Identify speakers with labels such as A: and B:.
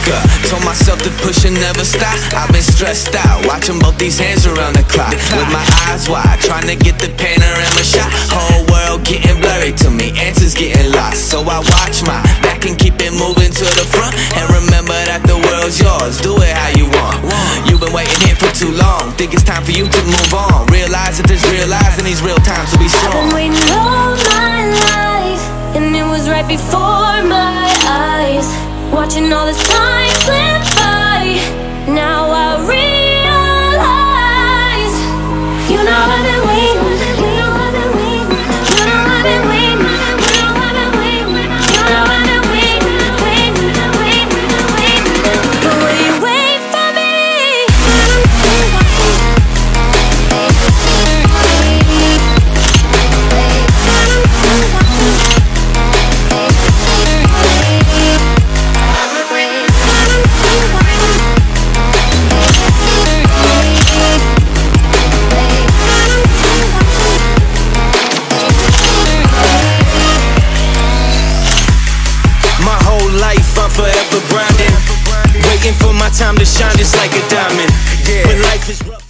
A: woke up, told myself to push and never stop. I've been stressed out, watching both these hands around the clock, with my eyes wide, trying to get the panorama shot. Whole world getting blurry to me, answers getting lost. So I watch my back and keep it moving to the front, and remember that the world's yours, do it how you want. You've been waiting here for too long, think it's time for you to move on. Realize that there's real lies in these real times to be strong.
B: I've been waiting all my life, and it was right before my eyes, watching all this time slip by. Now I realize, you know I've been waiting, you know I've been waiting, you know I've been waiting, you know I've been waiting, you know I've been waiting, waiting. But will you wait for me?
A: I'm forever grinding, waiting for my time to shine just like a diamond. When life is rough